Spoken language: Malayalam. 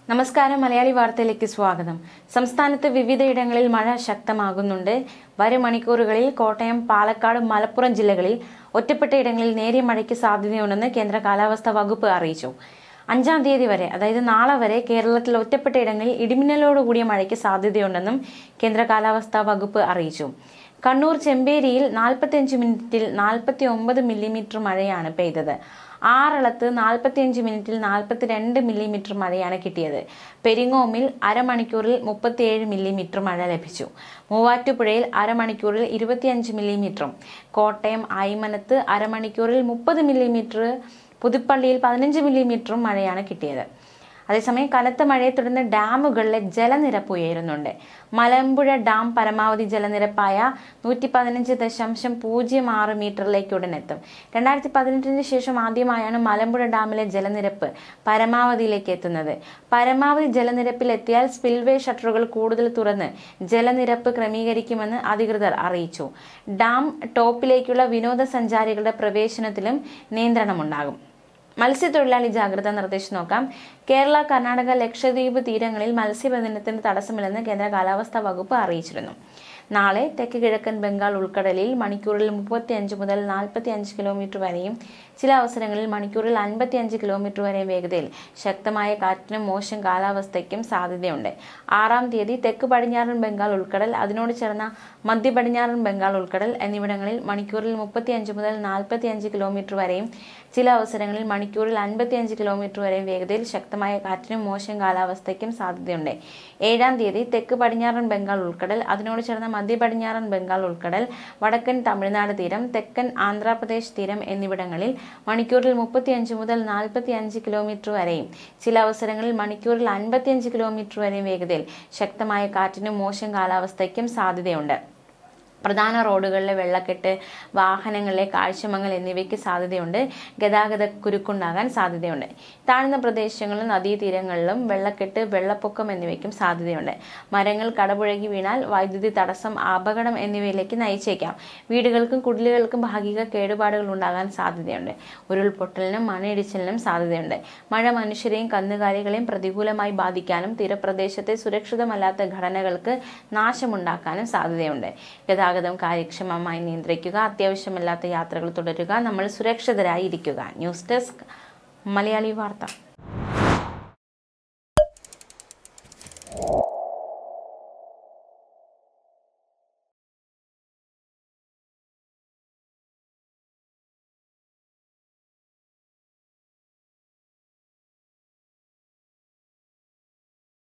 നമസ്കാരം. മലയാളി വാർത്തയിലേക്ക് സ്വാഗതം. സംസ്ഥാനത്ത് വിവിധയിടങ്ങളിൽ മഴ ശക്തമാകുന്നുണ്ട്. വരും മണിക്കൂറുകളിൽ കോട്ടയം, പാലക്കാട്, മലപ്പുറം ജില്ലകളിൽ ഒറ്റപ്പെട്ട ഇടങ്ങളിൽ നേരിയ മഴയ്ക്ക് സാധ്യതയുണ്ടെന്ന് കേന്ദ്ര കാലാവസ്ഥാ വകുപ്പ് അറിയിച്ചു. 5-ാം തീയതി വരെ, അതായത് നാളെ വരെ കേരളത്തിൽ ഒറ്റപ്പെട്ട ഇടങ്ങളിൽ ഇടിമിന്നലോടുകൂടിയ മഴയ്ക്ക് സാധ്യതയുണ്ടെന്നും കേന്ദ്ര കാലാവസ്ഥാ വകുപ്പ് അറിയിച്ചു. കണ്ണൂർ ചെമ്പേരിയിൽ 45 മിനിറ്റിൽ 49 മില്ലിമീറ്റർ മഴയാണ് പെയ്തത്. ആറളത്ത് 45 മിനിറ്റിൽ 42 മില്ലിമീറ്റർ മഴയാണ് കിട്ടിയത്. പെരിങ്ങോമിൽ അരമണിക്കൂറിൽ 37 മില്ലിമീറ്റർ മഴ ലഭിച്ചു. മൂവാറ്റുപുഴയിൽ അരമണിക്കൂറിൽ 25 മില്ലിമീറ്ററും, കോട്ടയം അയ്മനത്ത് അരമണിക്കൂറിൽ 30 മില്ലിമീറ്റർ, പുതുപ്പള്ളിയിൽ 15 മില്ലിമീറ്ററും മഴയാണ് കിട്ടിയത്. അതേസമയം കനത്ത മഴയെ തുടർന്ന് ഡാമുകളിലെ ജലനിരപ്പ് ഉയരുന്നുണ്ട്. മലമ്പുഴ ഡാം പരമാവധി ജലനിരപ്പായ 115.06 മീറ്ററിലേക്ക് ഉടനെത്തും. 2018 ശേഷം ആദ്യമായാണ് മലമ്പുഴ ഡാമിലെ ജലനിരപ്പ് പരമാവധിയിലേക്ക് എത്തുന്നത്. പരമാവധി ജലനിരപ്പിൽ എത്തിയാൽ സ്പിൽവേ ഷട്ടറുകൾ കൂടുതൽ തുറന്ന് ജലനിരപ്പ് ക്രമീകരിക്കുമെന്ന് അധികൃതർ അറിയിച്ചു. ഡാം ടോപ്പിലേക്കുള്ള വിനോദസഞ്ചാരികളുടെ പ്രവേശനത്തിലും നിയന്ത്രണമുണ്ടാകും. മത്സ്യത്തൊഴിലാളി ജാഗ്രതാ നിർദ്ദേശം നോക്കാം. കേരള, കർണാടക, ലക്ഷദ്വീപ് തീരങ്ങളിൽ മത്സ്യബന്ധനത്തിന് തടസ്സമില്ലെന്ന് കേന്ദ്ര കാലാവസ്ഥാ വകുപ്പ് അറിയിച്ചിരുന്നു. നാളെ തെക്ക് കിഴക്കൻ ബംഗാൾ ഉൾക്കടലിൽ മണിക്കൂറിൽ 35 മുതൽ 45 കിലോമീറ്റർ വരെയും ചില അവസരങ്ങളിൽ മണിക്കൂറിൽ 55 കിലോമീറ്റർ വരെയും വേഗതയിൽ ശക്തമായ കാറ്റിനും മോശം കാലാവസ്ഥയ്ക്കും സാധ്യതയുണ്ട്. 6-ാം തീയതി തെക്ക് പടിഞ്ഞാറൻ ബംഗാൾ ഉൾക്കടൽ, അതിനോട് ചേർന്ന മധ്യ പടിഞ്ഞാറൻ ബംഗാൾ ഉൾക്കടൽ എന്നിവിടങ്ങളിൽ മണിക്കൂറിൽ 35 മുതൽ 45 കിലോമീറ്റർ വരെയും ചില അവസരങ്ങളിൽ മണിക്കൂറിൽ 55 കിലോമീറ്റർ വരെയും വേഗതയിൽ ശക്തമായ കാറ്റിനും മോശം കാലാവസ്ഥയ്ക്കും സാധ്യതയുണ്ട്. 7-ാം തീയതി തെക്ക് പടിഞ്ഞാറൻ ബംഗാൾ ഉൾക്കടൽ, അതിനോട് ചേർന്ന മധ്യ പടിഞ്ഞാറൻ ബംഗാൾ ഉൾക്കടൽ, വടക്കൻ തമിഴ്നാട് തീരം, തെക്കൻ ആന്ധ്രാപ്രദേശ് തീരം എന്നിവിടങ്ങളിൽ മണിക്കൂറിൽ 35 മുതൽ 45 കിലോമീറ്റർ വരെയും ചില അവസരങ്ങളിൽ മണിക്കൂറിൽ 55 കിലോമീറ്റർ വരെയും വേഗതയിൽ ശക്തമായ കാറ്റിനും മോശം കാലാവസ്ഥയ്ക്കും സാധ്യതയുണ്ട്. പ്രധാന റോഡുകളിലെ വെള്ളക്കെട്ട്, വാഹനങ്ങളിലെ കാഴ്ചമങ്ങൽ എന്നിവയ്ക്ക് സാധ്യതയുണ്ട്. ഗതാഗത കുരുക്കുണ്ടാകാൻ സാധ്യതയുണ്ട്. താഴ്ന്ന പ്രദേശങ്ങളിലും നദീതീരങ്ങളിലും വെള്ളക്കെട്ട്, വെള്ളപ്പൊക്കം എന്നിവയ്ക്കും സാധ്യതയുണ്ട്. മരങ്ങൾ കടപുഴകി വീണാൽ വൈദ്യുതി തടസ്സം, അപകടം എന്നിവയിലേക്ക് നയിച്ചേക്കാം. വീടുകൾക്കും കുടിലുകൾക്കും ഭാഗിക കേടുപാടുകൾ ഉണ്ടാകാൻ സാധ്യതയുണ്ട്. ഉരുൾപൊട്ടലിനും മണ്ണിടിച്ചിലിനും സാധ്യതയുണ്ട്. മഴ മനുഷ്യരെയും കന്നുകാലികളെയും പ്രതികൂലമായി ബാധിക്കാനും തീരപ്രദേശത്തെ സുരക്ഷിതമല്ലാത്ത ഘടനകൾക്ക് നാശമുണ്ടാക്കാനും സാധ്യതയുണ്ട്. ഗതാഗതം കാര്യക്ഷമമായി നിയന്ത്രിക്കുക. അത്യാവശ്യമല്ലാത്ത യാത്രകൾ തുടരുക. നമ്മൾ സുരക്ഷിതരായി ഇരിക്കുക. ന്യൂസ് ഡെസ്ക്, മലയാളി വാർത്ത.